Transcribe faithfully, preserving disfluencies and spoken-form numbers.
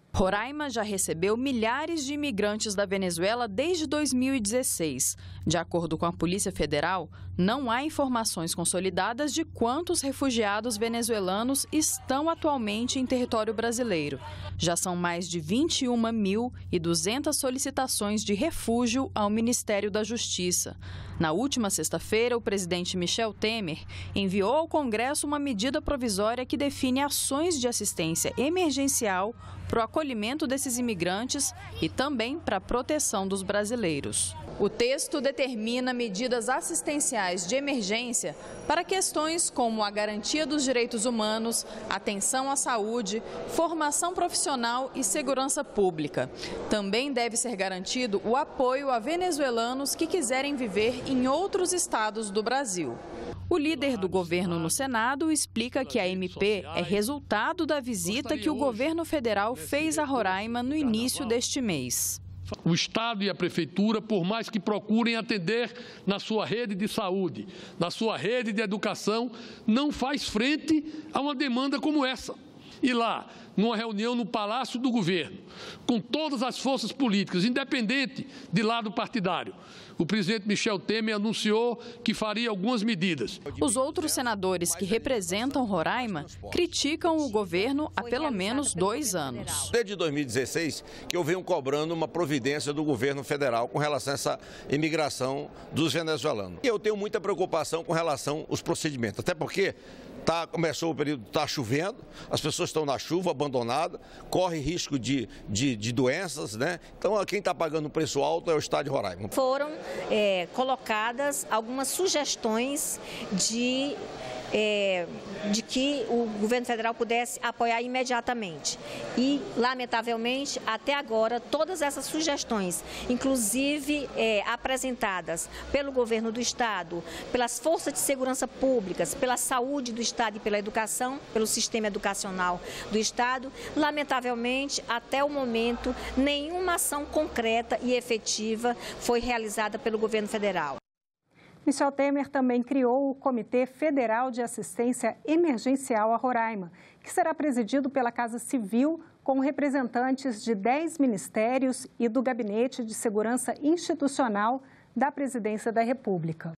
Roraima já recebeu milhares de imigrantes da Venezuela desde dois mil e dezesseis. De acordo com a Polícia Federal, não há informações consolidadas de quantos refugiados venezuelanos estão atualmente em território brasileiro. Já são mais de vinte e uma mil e duzentas solicitações de refúgio ao Ministério da Justiça. Na última sexta-feira, o presidente Michel Temer enviou ao Congresso uma medida provisória que define ações de assistência emergencial para o acolhimento desses imigrantes e também para a proteção dos brasileiros. O texto determina medidas assistenciais de emergência para questões como a garantia dos direitos humanos, atenção à saúde, formação profissional e segurança pública. Também deve ser garantido o apoio a venezuelanos que quiserem viver em outros estados do Brasil. O líder do governo no Senado explica que a M P é resultado da visita que o governo federal fez a Roraima no início deste mês. O Estado e a Prefeitura, por mais que procurem atender na sua rede de saúde, na sua rede de educação, não faz frente a uma demanda como essa. E lá, numa reunião no Palácio do Governo, com todas as forças políticas, independente de lado partidário, o presidente Michel Temer anunciou que faria algumas medidas. Os outros senadores que representam Roraima criticam o governo há pelo menos dois anos. Desde dois mil e dezesseis que eu venho cobrando uma providência do governo federal com relação a essa imigração dos venezuelanos. E eu tenho muita preocupação com relação aos procedimentos, até porque Tá, começou o período, está chovendo, as pessoas estão na chuva, abandonadas, corre risco de, de, de doenças, né? Então, quem está pagando o preço alto é o Estado de Roraima. Foram é, colocadas algumas sugestões de... É, de que o governo federal pudesse apoiar imediatamente. E, lamentavelmente, até agora, todas essas sugestões, inclusive é, apresentadas pelo governo do Estado, pelas forças de segurança públicas, pela saúde do Estado e pela educação, pelo sistema educacional do Estado, lamentavelmente, até o momento, nenhuma ação concreta e efetiva foi realizada pelo governo federal. Michel Temer também criou o Comitê Federal de Assistência Emergencial a Roraima, que será presidido pela Casa Civil, com representantes de dez ministérios e do Gabinete de Segurança Institucional da Presidência da República.